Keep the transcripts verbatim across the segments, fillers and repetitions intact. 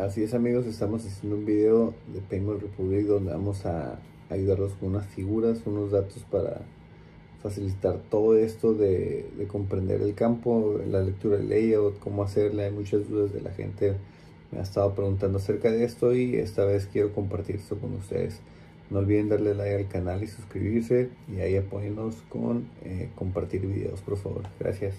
Así es, amigos, estamos haciendo un video de Paintball Republic donde vamos a ayudarlos con unas figuras, unos datos para facilitar todo esto de, de comprender el campo, la lectura del layout, cómo hacerle. Hay muchas dudas de la gente, me ha estado preguntando acerca de esto y esta vez quiero compartir esto con ustedes. No olviden darle like al canal y suscribirse, y ahí apóyennos con eh, compartir videos, por favor. Gracias.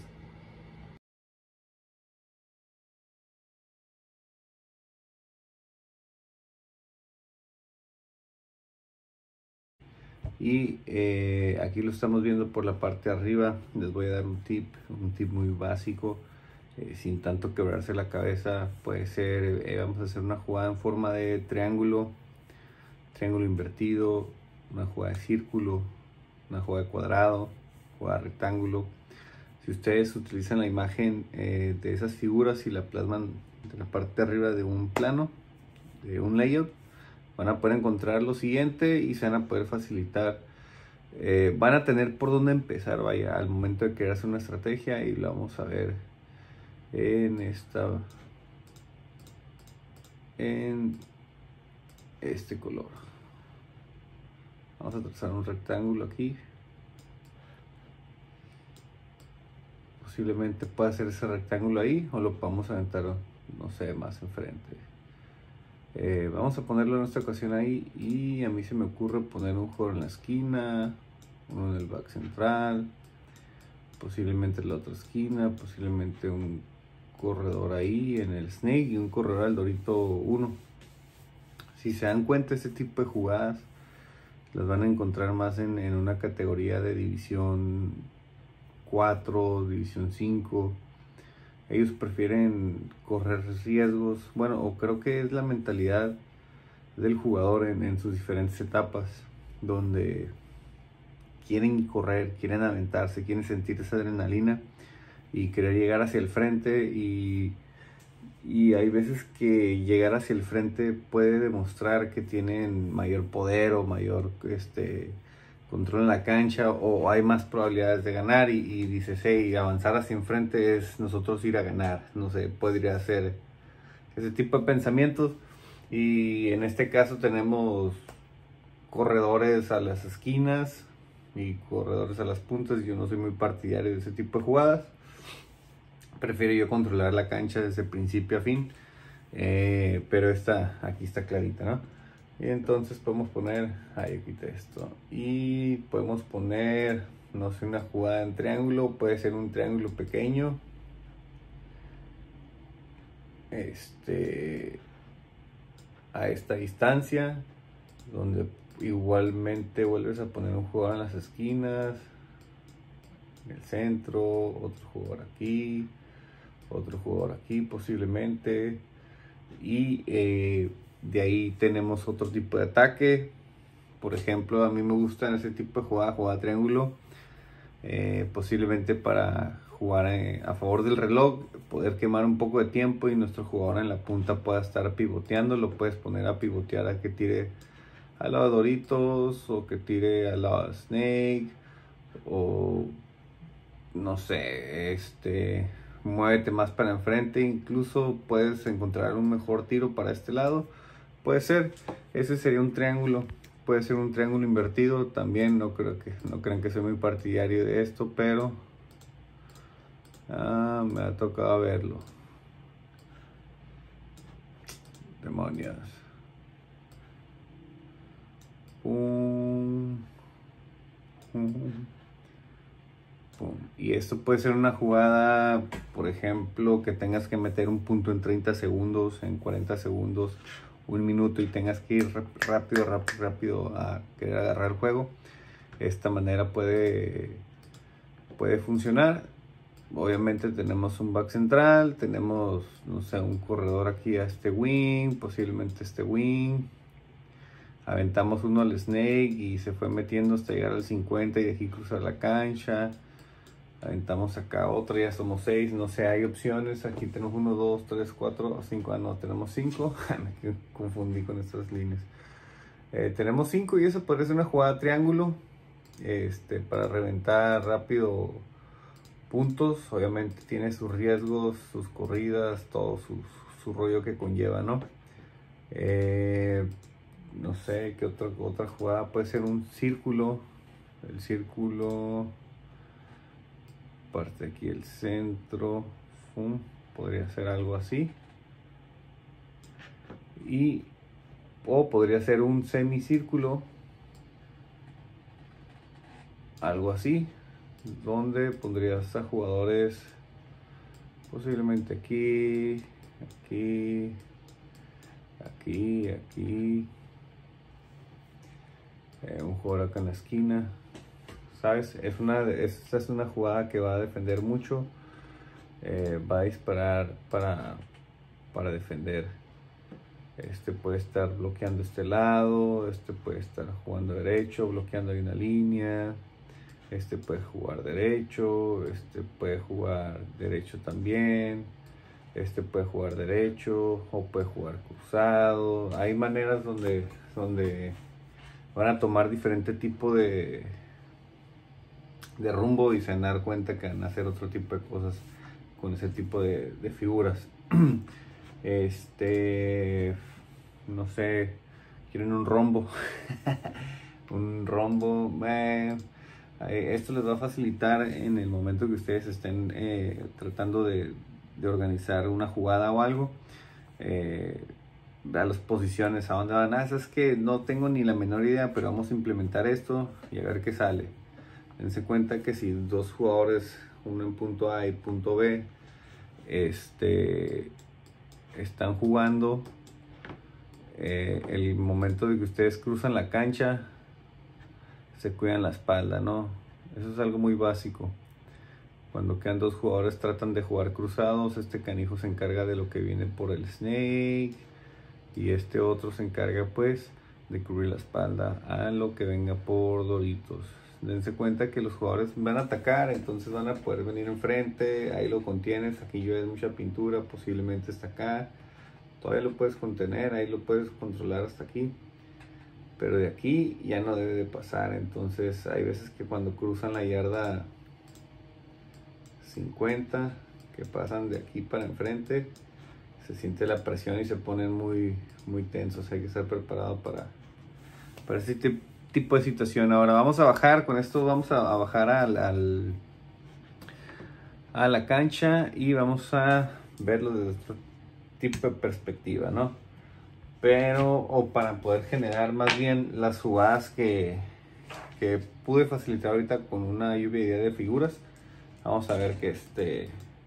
Y eh, aquí lo estamos viendo por la parte de arriba. Les voy a dar un tip, un tip muy básico, eh, sin tanto quebrarse la cabeza. Puede ser, eh, vamos a hacer una jugada en forma de triángulo, triángulo invertido, una jugada de círculo, una jugada de cuadrado, jugada de rectángulo. Si ustedes utilizan la imagen eh, de esas figuras y la plasman de la parte de arriba de un plano, de un layout, van a poder encontrar lo siguiente y se van a poder facilitar. Eh, van a tener por dónde empezar, vaya, al momento de querer hacer una estrategia, y lo vamos a ver en esta, en este color. Vamos a trazar un rectángulo aquí. Posiblemente pueda hacer ese rectángulo ahí, o lo podemos aventar, no sé, más enfrente. Eh, vamos a ponerlo en esta ocasión ahí, y a mí se me ocurre poner un jugador en la esquina, uno en el back central, posiblemente en la otra esquina, posiblemente un corredor ahí en el snake y un corredor al dorito uno. Si se dan cuenta, este tipo de jugadas las van a encontrar más en, en una categoría de división cuatro, división cinco. Ellos prefieren correr riesgos, bueno, o creo que es la mentalidad del jugador en, en sus diferentes etapas, donde quieren correr, quieren aventarse, quieren sentir esa adrenalina y querer llegar hacia el frente. Y, y hay veces que llegar hacia el frente puede demostrar que tienen mayor poder o mayor este, control en la cancha, o hay más probabilidades de ganar, y, y dices, hey, avanzar hacia enfrente es nosotros ir a ganar. No sé, podría ser ese tipo de pensamientos. Y en este caso tenemos corredores a las esquinas y corredores a las puntas. Yo no soy muy partidario de ese tipo de jugadas. Prefiero yo controlar la cancha desde principio a fin. Eh, pero esta, aquí está clarita, ¿no? Y entonces podemos poner, ahí quité esto, y podemos poner, no sé, una jugada en triángulo. Puede ser un triángulo pequeño, este, a esta distancia, donde igualmente vuelves a poner un jugador en las esquinas, en el centro, otro jugador aquí, otro jugador aquí posiblemente, y eh, de ahí tenemos otro tipo de ataque. Por ejemplo, a mí me gusta en ese tipo de jugada, jugada triángulo, eh, posiblemente para jugar eh, a favor del reloj, poder quemar un poco de tiempo y nuestro jugador en la punta pueda estar pivoteando. Lo puedes poner a pivotear, a que tire al lado de Doritos, o que tire al lado de Snake, o no sé, este, muévete más para enfrente. Incluso puedes encontrar un mejor tiro para este lado. Puede ser, ese sería un triángulo. Puede ser un triángulo invertido también. No creo que, no crean que soy muy partidario de esto, pero ah, me ha tocado verlo. Demonios. Pum. Pum. Pum. Y esto puede ser una jugada, por ejemplo, que tengas que meter un punto en treinta segundos, en cuarenta segundos, un minuto, y tengas que ir rápido, rápido, rápido a querer agarrar el juego. Esta manera puede, puede funcionar. Obviamente tenemos un back central, tenemos, no sé, un corredor aquí a este wing, posiblemente este wing. Aventamos uno al snake y se fue metiendo hasta llegar al cincuenta y de aquí cruzar la cancha. Aventamos acá otro, ya somos seis, no sé, hay opciones. Aquí tenemos uno, dos, tres, cuatro, cinco, ah, no, tenemos cinco. Me confundí con estas líneas. Eh, tenemos cinco, y eso podría ser una jugada triángulo, este, para reventar rápido puntos. Obviamente tiene sus riesgos, sus corridas, todo su, su rollo que conlleva, ¿no? Eh, no sé qué otra, otra jugada puede ser un círculo. El círculo parte aquí el centro, ¡fum! Podría ser algo así. Y o podría ser un semicírculo, algo así, donde pondrías a jugadores posiblemente aquí, aquí, aquí, aquí, eh, un jugador acá en la esquina, ¿sabes? Es una, esta es una jugada que va a defender mucho, eh, va a disparar para, para defender. Este puede estar bloqueando este lado, este puede estar jugando derecho, bloqueando ahí una línea, este puede jugar derecho, este puede jugar derecho también, este puede jugar derecho o puede jugar cruzado. Hay maneras donde, donde van a tomar diferente tipo de, de rumbo y se van a dar cuenta que van a hacer otro tipo de cosas con ese tipo de, de figuras. Este, no sé, quieren un rombo. Un rombo, eh, esto les va a facilitar en el momento que ustedes estén eh, tratando de, de organizar una jugada o algo. Eh, a las posiciones, a dónde van. Ah, es que no tengo ni la menor idea, pero vamos a implementar esto y a ver qué sale. Dense cuenta que si dos jugadores, uno en punto A y punto B, este, están jugando, eh, el momento de que ustedes cruzan la cancha, se cuidan la espalda, ¿no? Eso es algo muy básico. Cuando quedan dos jugadores, tratan de jugar cruzados. Este canijo se encarga de lo que viene por el snake y este otro se encarga pues de cubrir la espalda a lo que venga por Doritos. Dense cuenta que los jugadores van a atacar, entonces van a poder venir enfrente. Ahí lo contienes, aquí llueve mucha pintura, posiblemente está acá, todavía lo puedes contener, ahí lo puedes controlar hasta aquí, pero de aquí ya no debe de pasar. Entonces hay veces que cuando cruzan la yarda cincuenta, que pasan de aquí para enfrente, se siente la presión y se ponen muy, muy tensos. Hay que estar preparado para, para ese tipo de situación. Ahora vamos a bajar, con esto vamos a, a bajar al, al, a la cancha y vamos a verlo desde otro tipo de perspectiva, ¿no? Pero, o para poder generar más bien las jugadas que, que pude facilitar ahorita con una lluvia de figuras. Vamos a ver que este...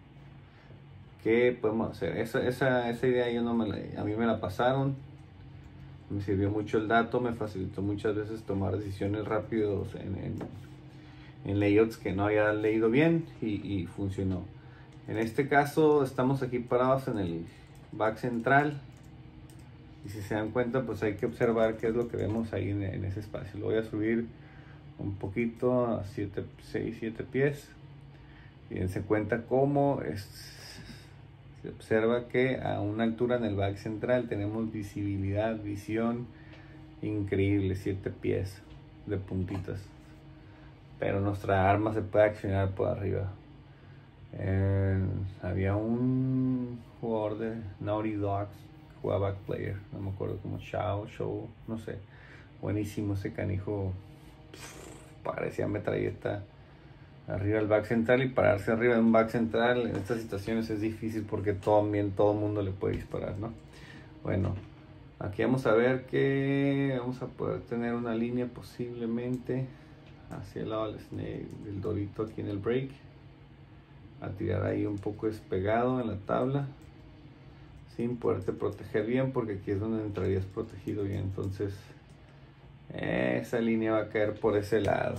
¿qué podemos hacer? Esa, esa, esa idea yo no me la, a mí me la pasaron, me sirvió mucho el dato, me facilitó muchas veces tomar decisiones rápidos en, en, en layouts que no había leído bien y, y funcionó. En este caso estamos aquí parados en el back central y si se dan cuenta pues hay que observar qué es lo que vemos ahí en, en ese espacio. Lo voy a subir un poquito a seis siete pies y dense cuenta cómo es. Se observa que a una altura en el back central tenemos visibilidad, visión increíble, siete pies de puntitas, pero nuestra arma se puede accionar por arriba. Eh, había un jugador de Naughty Dogs que jugaba back player, no me acuerdo cómo, Shao, Show, no sé, buenísimo ese canijo, parecía metralleta arriba del back central, y pararse arriba de un back central en estas situaciones es difícil porque también todo el mundo le puede disparar, ¿no? Bueno, aquí vamos a ver que vamos a poder tener una línea posiblemente hacia el lado del snake, del dorito aquí en el break, a tirar ahí un poco despegado en la tabla sin poderte proteger bien, porque aquí es donde entrarías protegido bien. Entonces esa línea va a caer por ese lado,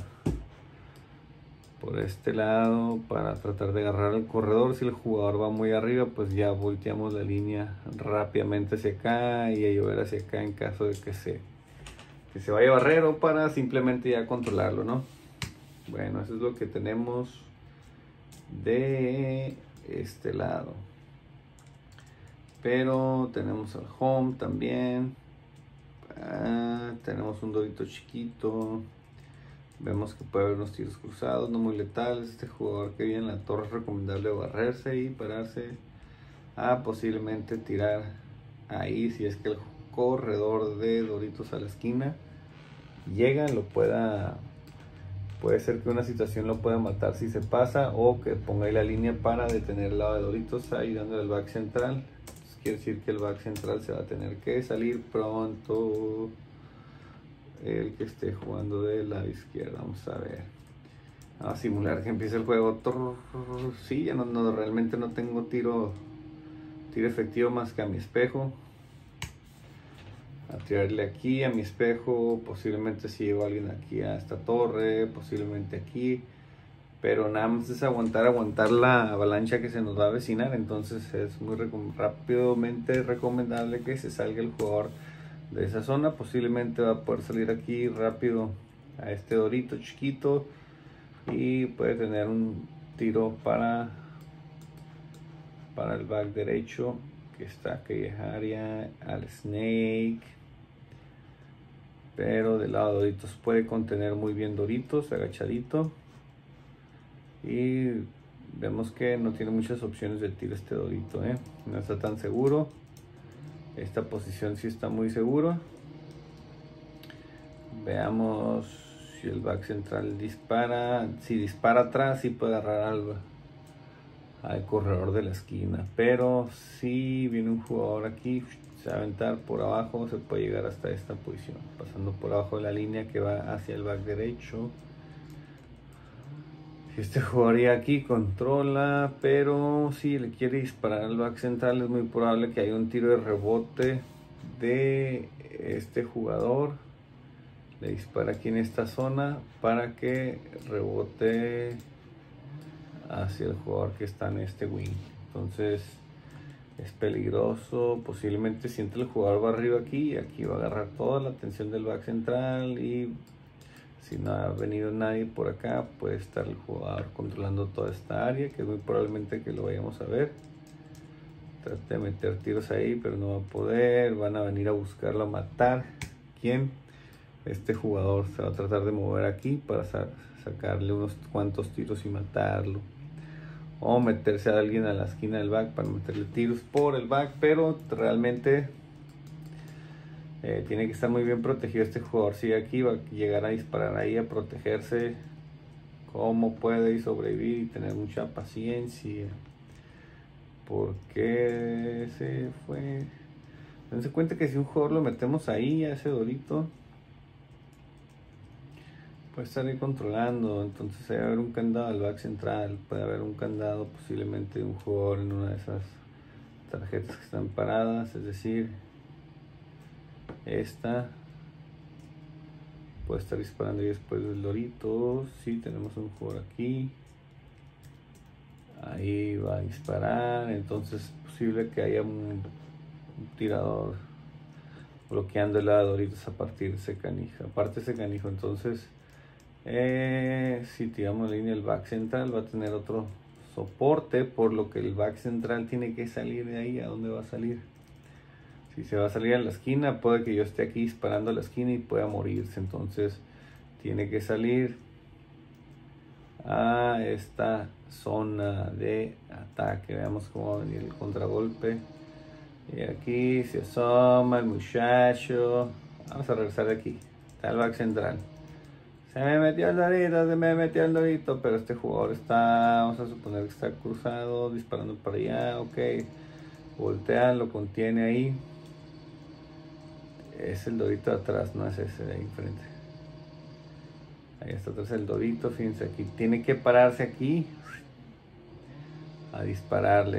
por este lado, para tratar de agarrar el corredor. Si el jugador va muy arriba, pues ya volteamos la línea rápidamente hacia acá y a llover hacia acá en caso de que se, que se vaya a barrer, o para simplemente ya controlarlo, ¿no? Bueno, eso es lo que tenemos de este lado. Pero tenemos el home también. Ah, tenemos un dorito chiquito. Vemos que puede haber unos tiros cruzados, no muy letales. Este jugador que viene en la torre es recomendable barrerse y pararse a posiblemente tirar ahí, si es que el corredor de Doritos a la esquina llega, lo pueda, puede ser que una situación lo pueda matar si se pasa, o que ponga ahí la línea para detener el lado de Doritos ayudando al back central. Entonces, quiere decir que el back central se va a tener que salir pronto, el que esté jugando del lado izquierdo. Vamos a ver, a simular que empiece el juego. Sí, ya no, no, realmente no tengo tiro tiro efectivo más que a mi espejo. A tirarle aquí a mi espejo, posiblemente si llevo a alguien aquí a esta torre, posiblemente aquí, pero nada más es aguantar, aguantar la avalancha que se nos va a avecinar. Entonces es muy recom rápidamente recomendable que se salga el jugador de esa zona. Posiblemente va a poder salir aquí rápido a este Dorito chiquito y puede tener un tiro para para el back derecho que está aquella área, al Snake, pero del lado de Doritos puede contener muy bien Doritos agachadito, y vemos que no tiene muchas opciones de tiro este Dorito, ¿eh? No está tan seguro. Esta posición sí está muy seguro. Veamos si el back central dispara. Si dispara atrás, sí puede agarrar algo al corredor de la esquina, pero si viene un jugador aquí, se va a aventar por abajo, se puede llegar hasta esta posición, pasando por abajo de la línea que va hacia el back derecho. Si este jugador ya aquí controla, pero si le quiere disparar al back central, es muy probable que haya un tiro de rebote de este jugador. Le dispara aquí en esta zona para que rebote hacia el jugador que está en este wing. Entonces es peligroso. Posiblemente siente el jugador va arriba aquí y aquí va a agarrar toda la atención del back central, y si no ha venido nadie por acá, puede estar el jugador controlando toda esta área, que es muy probablemente que lo vayamos a ver. Trate de meter tiros ahí, pero no va a poder. Van a venir a buscarlo, a matar. ¿Quién? Este jugador se va a tratar de mover aquí para sa sacarle unos cuantos tiros y matarlo, o meterse a alguien a la esquina del back para meterle tiros por el back, pero realmente eh, tiene que estar muy bien protegido este jugador. Si aquí va a llegar a disparar ahí, a protegerse como puede y sobrevivir, y tener mucha paciencia, porque se fue. Dense cuenta que si un jugador lo metemos ahí a ese Dorito, puede estar ahí controlando. Entonces puede haber un candado al back central, puede haber un candado posiblemente de un jugador en una de esas tarjetas que están paradas, es decir, esta puede estar disparando y después del Dorito. Si tenemos un jugador aquí, ahí va a disparar, entonces es posible que haya un, un tirador bloqueando el lado de Doritos a partir de ese canijo, aparte de ese canijo. Entonces Eh, si tiramos la línea, el back central va a tener otro soporte, por lo que el back central tiene que salir de ahí. ¿A dónde va a salir? Si se va a salir a la esquina, puede que yo esté aquí disparando a la esquina y pueda morirse. Entonces tiene que salir a esta zona de ataque. Veamos cómo va a venir el contragolpe. Y aquí se asoma el muchacho. Vamos a regresar de aquí. Está el back central. Se me metió el Dorito, se me metió el Dorito, pero este jugador está, vamos a suponer que está cruzado, disparando para allá, ok. Voltea, lo contiene ahí. Es el Dorito de atrás, no es ese de ahí enfrente. Ahí está atrás el Dorito, fíjense aquí. Tiene que pararse aquí a dispararle.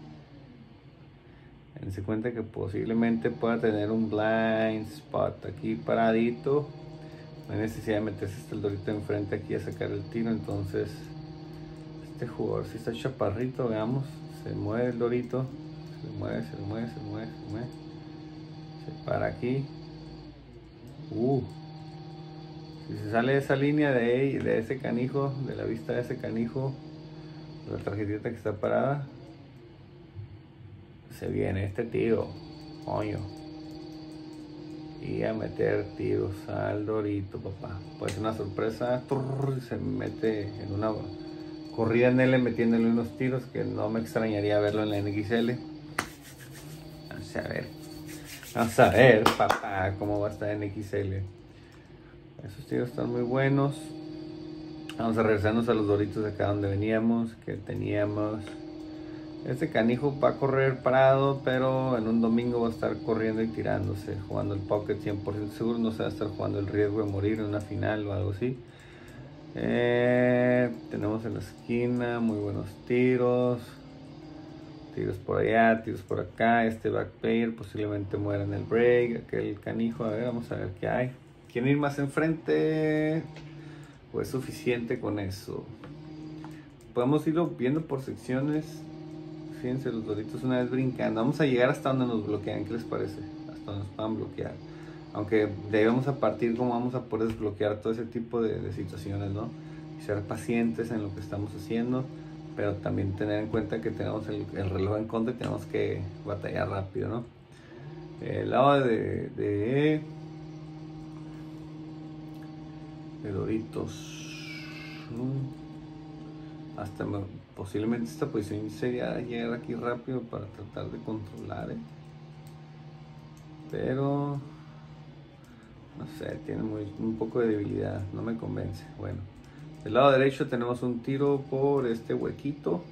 Dense cuenta que posiblemente pueda tener un blind spot aquí paradito. No hay necesidad de meterse hasta el Dorito enfrente aquí a sacar el tiro. Entonces este jugador si está chaparrito, veamos, se mueve el Dorito, se mueve, se mueve, se mueve, se mueve, se para aquí. Uh, si se sale de esa línea de, de ese canijo, de la vista de ese canijo, de la tarjetita que está parada, se viene este tío, coño. y a meter tiros al dorito, papá. Puede ser una sorpresa. Turr, se mete en una corrida en L metiéndole unos tiros que no me extrañaría verlo en la N X L. Vamos a ver. Vamos a ver, papá, cómo va a estar en X L. Esos tiros están muy buenos. Vamos a regresarnos a los doritos de acá donde veníamos, que teníamos. Este canijo va a correr parado, pero en un domingo va a estar corriendo y tirándose, jugando el pocket cien por ciento seguro. No se va a estar jugando el riesgo de morir en una final o algo así. Eh, tenemos en la esquina muy buenos tiros. Tiros por allá, tiros por acá. Este backpair posiblemente muera en el break. Aquel canijo, a ver, vamos a ver qué hay. ¿Quieren ir más enfrente? ¿O es suficiente con eso? Podemos irlo viendo por secciones. Fíjense los doritos una vez brincando. Vamos a llegar hasta donde nos bloquean. ¿Qué les parece? Hasta donde nos puedan bloquear. Aunque debemos a partir cómo vamos a poder desbloquear todo ese tipo de, de situaciones, ¿no? Y ser pacientes en lo que estamos haciendo. Pero también tener en cuenta que tenemos el, el reloj en contra y tenemos que batallar rápido, ¿no? El lado de, de, de doritos. Hasta me, posiblemente esta posición sería llegar aquí rápido para tratar de controlar, ¿eh? Pero no sé, tiene muy, un poco de debilidad, no me convence. Bueno, del lado derecho tenemos un tiro por este huequito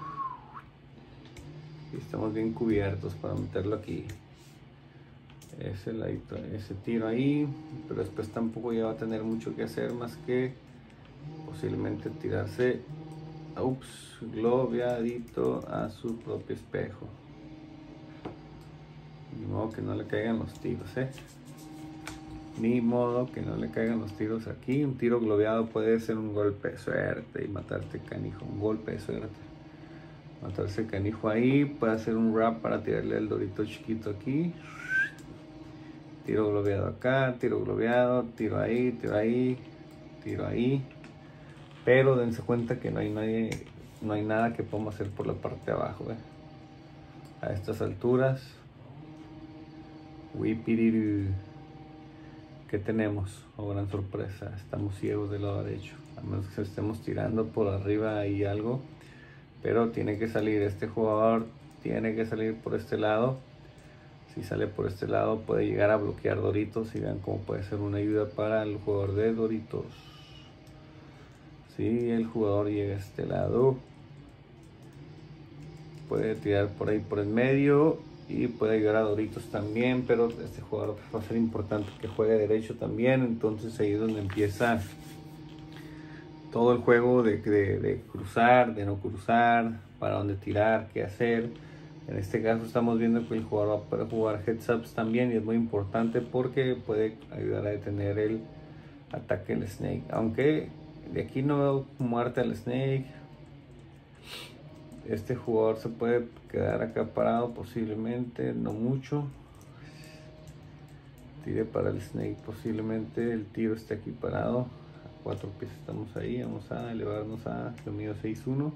y estamos bien cubiertos para meterlo aquí. Ese, ladito, ese tiro ahí, pero después tampoco ya va a tener mucho que hacer más que posiblemente tirarse, ups, globeadito a su propio espejo. Ni modo que no le caigan los tiros, eh. Ni modo que no le caigan los tiros aquí. Un tiro globeado puede ser un golpe de suerte y matarte canijo. Un golpe de suerte. Matarse canijo ahí. Puede hacer un wrap para tirarle el dorito chiquito aquí. Tiro globeado acá. Tiro globeado. Tiro ahí. Tiro ahí. Tiro ahí. Pero dense cuenta que no hay nadie. No hay nada que podamos hacer por la parte de abajo, ¿eh? A estas alturas. Wipiriru. ¿Qué tenemos? Oh, gran sorpresa. Estamos ciegos del lado derecho. A menos que estemos tirando por arriba y algo. Pero tiene que salir. Este jugador tiene que salir por este lado. Si sale por este lado puede llegar a bloquear doritos. Y vean cómo puede ser una ayuda para el jugador de doritos. Si el jugador llega a este lado, puede tirar por ahí por el medio. Y puede ayudar a doritos también, pero este jugador va a ser importante que juegue derecho también. Entonces ahí es donde empieza todo el juego de, de, de cruzar, de no cruzar, para dónde tirar, qué hacer. En este caso estamos viendo que el jugador va a poder jugar heads ups también, y es muy importante porque puede ayudar a detener el ataque del snake. Aunque de aquí no veo muerte al snake. Este jugador se puede quedar acá parado posiblemente, no mucho. Tire para el snake, posiblemente el tiro esté aquí parado. A cuatro pies estamos ahí, vamos a elevarnos a lo mío seis uno.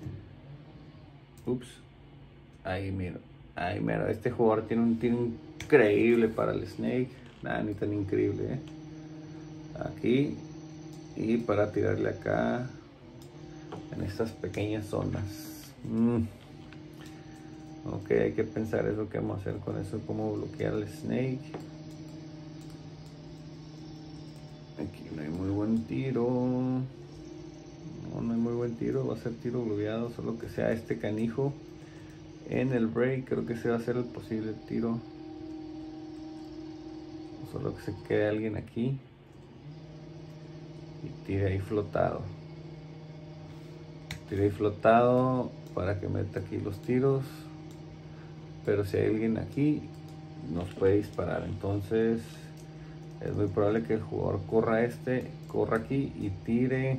Ups, ahí miro, ahí miro. Este jugador tiene un tiro increíble para el snake. Nada, ni tan increíble, ¿eh? Aquí, y para tirarle acá en estas pequeñas zonas. Mm. Ok, hay que pensar eso que vamos a hacer con eso, cómo bloquear el snake. Aquí no hay muy buen tiro. No, no hay muy buen tiro. Va a ser tiro globeado, solo que sea este canijo en el break. Creo que ese va a ser el posible tiro. Solo que se quede alguien aquí y tire ahí flotado. Tire ahí flotado para que meta aquí los tiros, pero si hay alguien aquí nos puede disparar. Entonces es muy probable que el jugador corra este, corra aquí y tire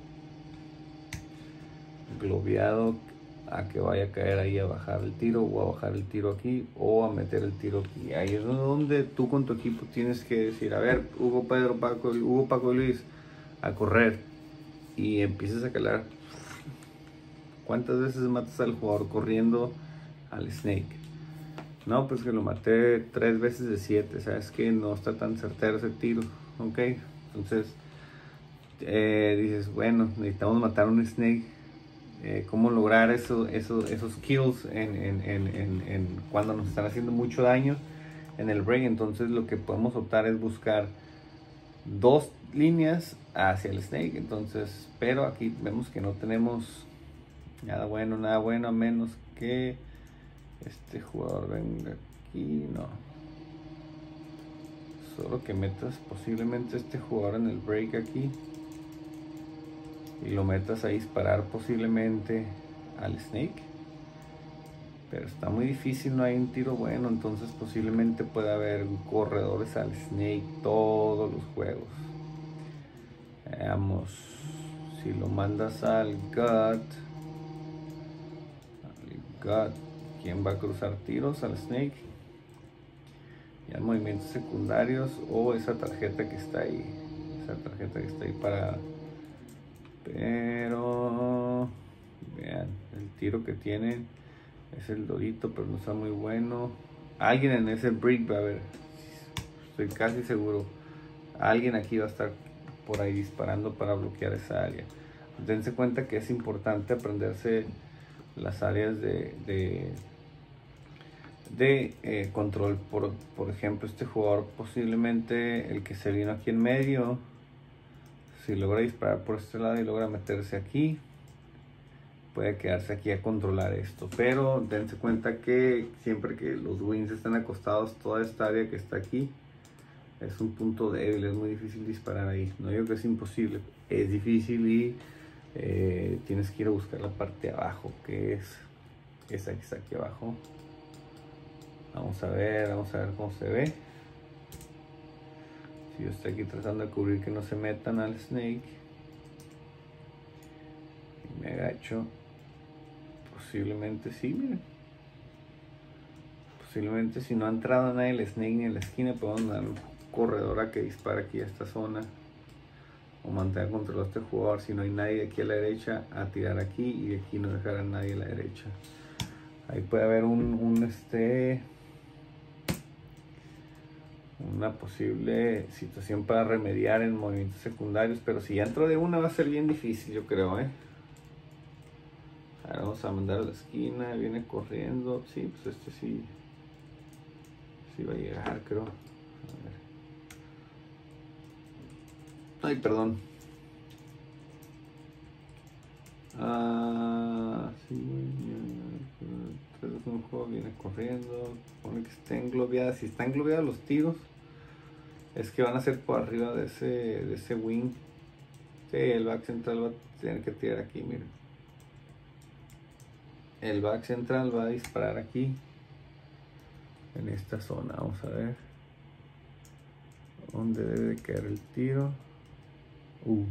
globeado a que vaya a caer ahí a bajar el tiro, o a bajar el tiro aquí, o a meter el tiro aquí. Ahí es donde tú con tu equipo tienes que decir, a ver, Hugo, Pedro, Paco, Hugo, Paco y Luis, a correr, y empiezas a calar. ¿Cuántas veces matas al jugador corriendo al snake? No, pues que lo maté tres veces de siete. Sabes que no está tan certero ese tiro. Ok, entonces eh, dices, bueno, necesitamos matar un snake. Eh, cómo lograr eso, eso, esos kills en, en, en, en, en cuando nos están haciendo mucho daño en el break. Entonces lo que podemos optar es buscar dos líneas hacia el snake. Entonces, pero aquí vemos que no tenemos nada bueno, nada bueno, a menos que este jugador venga aquí. No, solo que metas posiblemente este jugador en el break aquí y lo metas a disparar posiblemente al snake, pero está muy difícil, no hay un tiro bueno. Entonces posiblemente pueda haber corredores al snake todos los juegos. Veamos si lo mandas al gut. Al gut, ¿quién va a cruzar tiros? Al snake. Ya movimientos secundarios o esa tarjeta que está ahí, esa tarjeta que está ahí para... Pero vean, el tiro que tienen es el Dorito, pero no está muy bueno. Alguien en ese brick va a haber, estoy casi seguro, alguien aquí va a estar por ahí disparando para bloquear esa área. Dense cuenta que es importante aprenderse las áreas de, de, de eh, control. Por, por ejemplo, este jugador posiblemente el que se vino aquí en medio, si logra disparar por este lado y logra meterse aquí, puede quedarse aquí a controlar esto. Pero dense cuenta que siempre que los wings están acostados, toda esta área que está aquí es un punto débil, es muy difícil disparar ahí. No digo que es imposible, es difícil y eh, tienes que ir a buscar la parte de abajo, que es esa que está aquí abajo. Vamos a ver, vamos a ver cómo se ve. Si yo estoy aquí tratando de cubrir que no se metan al snake y me agacho, posiblemente sí, miren. Posiblemente si no ha entrado nadie el snake ni en la esquina, podemos dar un corredor a que dispare aquí a esta zona o mantener controlado a este jugador. Si no hay nadie aquí a la derecha, a tirar aquí y aquí no dejar a nadie a la derecha. Ahí puede haber un, un este una posible situación para remediar en movimientos secundarios, pero si ya entro de una va a ser bien difícil, yo creo, ¿eh? Ahora vamos a mandar a la esquina, viene corriendo, sí, pues este sí, sí va a llegar, creo. A ver. Ay, perdón. Ah, sí, tres, dos, uno, juego, viene corriendo, pone que está englobeada. Si está englobeada los tiros, es que van a ser por arriba de ese, de ese wing. Sí, el back central va a tener que tirar aquí, miren. El back central va a disparar aquí, en esta zona. Vamos a ver dónde debe caer el tiro. Uh.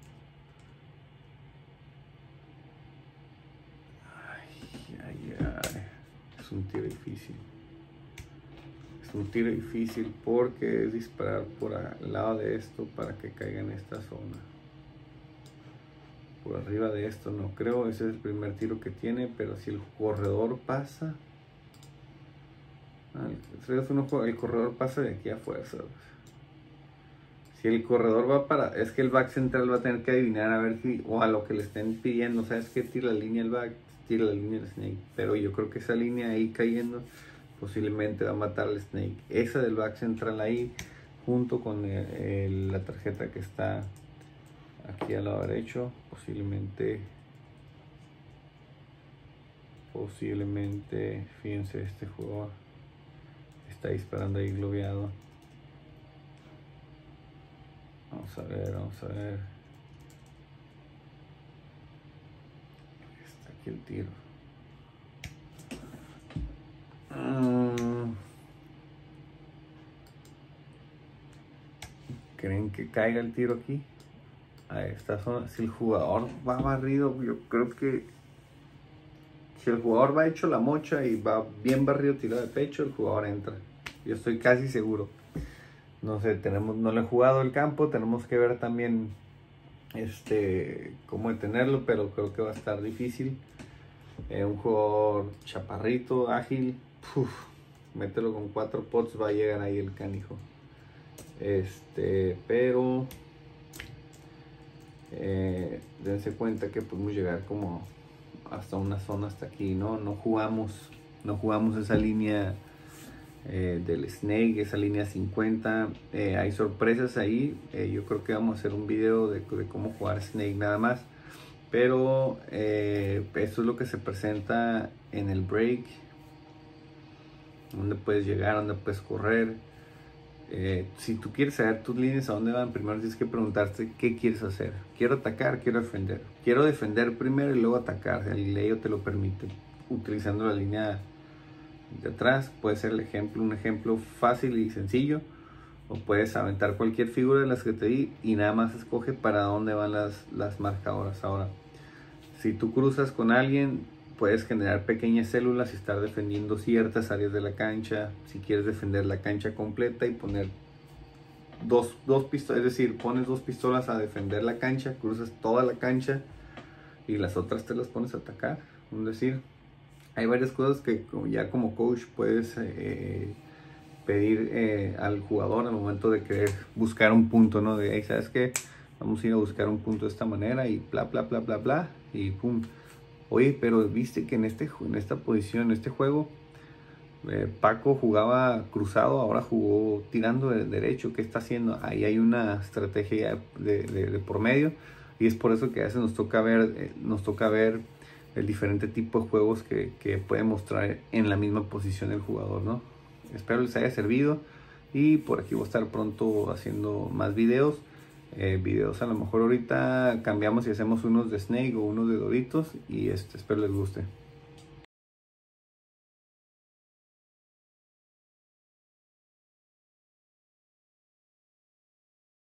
Ay, ay, ay. Es un tiro difícil. Es un tiro difícil porque es disparar por al lado de esto para que caiga en esta zona. Por arriba de esto no creo. Ese es el primer tiro que tiene, pero si el corredor pasa, ah, el, el corredor pasa de aquí a fuerza. Si el corredor va para, es que el back central va a tener que adivinar a ver si, o a lo que le estén pidiendo, sabes que tira la línea el back, tira la línea el snake, pero yo creo que esa línea ahí cayendo posiblemente va a matar al snake. Esa del back central ahí, junto con el, el, la tarjeta que está aquí al lado derecho, posiblemente, posiblemente, fíjense, este jugador está disparando ahí globeado. Vamos a ver, vamos a ver. Está aquí el tiro. Mm. ¿Creen que caiga el tiro aquí? A esta zona. Si el jugador va barrido, yo creo que si el jugador va hecho la mocha y va bien barrido, tirado de pecho, el jugador entra. Yo estoy casi seguro. No sé, tenemos, no le he jugado el campo, tenemos que ver también este cómo detenerlo, pero creo que va a estar difícil. Eh, un jugador chaparrito, ágil, uf, mételo con cuatro pots, va a llegar ahí el canijo. Este, pero eh, dense cuenta que podemos llegar como hasta una zona hasta aquí, ¿no? No jugamos, no jugamos esa línea eh, del snake, esa línea cincuenta. Eh, hay sorpresas ahí. Eh, yo creo que vamos a hacer un video de, de cómo jugar snake nada más. Pero eh, esto es lo que se presenta en el break. Dónde puedes llegar, dónde puedes correr. Eh, si tú quieres saber tus líneas a dónde van, primero tienes que preguntarte qué quieres hacer. Quiero atacar, quiero defender. Quiero defender primero y luego atacar. El layout te lo permite. Utilizando la línea de atrás, puede ser el ejemplo, un ejemplo fácil y sencillo. O puedes aventar cualquier figura de las que te di y nada más escoge para dónde van las, las marcadoras. Ahora, si tú cruzas con alguien, puedes generar pequeñas células y estar defendiendo ciertas áreas de la cancha. Si quieres defender la cancha completa y poner dos, dos pistolas, es decir, pones dos pistolas a defender la cancha, cruzas toda la cancha y las otras te las pones a atacar. Es decir, hay varias cosas que ya como coach puedes eh, pedir eh, al jugador al momento de querer buscar un punto, ¿no? De, hey, ¿sabes qué? Vamos a ir a buscar un punto de esta manera y bla, bla, bla, bla, bla, y pum. Oye, pero viste que en, este, en esta posición, en este juego, eh, Paco jugaba cruzado, ahora jugó tirando de derecho. ¿Qué está haciendo? Ahí hay una estrategia de, de, de por medio, y es por eso que a veces nos toca ver, eh, nos toca ver el diferente tipo de juegos que, que puede mostrar en la misma posición el jugador, ¿no? Espero les haya servido y por aquí voy a estar pronto haciendo más videos. Eh, videos a lo mejor ahorita cambiamos y hacemos unos de Snake o unos de Doritos y este, espero les guste.